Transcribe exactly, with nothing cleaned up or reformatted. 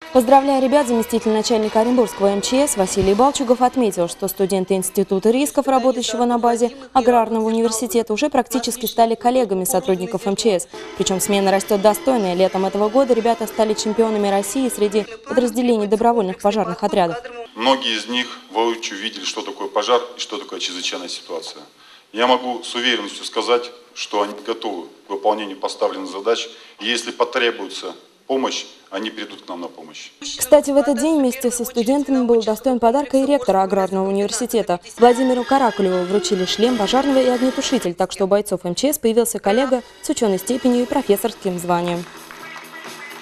Поздравляя ребят, заместитель начальника Оренбургского эм че эс Василий Балчугов отметил, что студенты Института рисков, работающего на базе Аграрного университета, уже практически стали коллегами сотрудников эм че эс. Причем смена растет достойная. Летом этого года ребята стали чемпионами России среди подразделений добровольных пожарных отрядов. Многие из них воочию видели, что такое пожар и что такое чрезвычайная ситуация. Я могу с уверенностью сказать, что они готовы к выполнению поставленных задач. И если потребуется помощь, они придут к нам на помощь. Кстати, в этот день вместе со студентами был достоин подарка и ректора Аграрного университета. Владимиру Каракулеву вручили шлем пожарного и огнетушитель, так что у бойцов эм че эс появился коллега с ученой степенью и профессорским званием.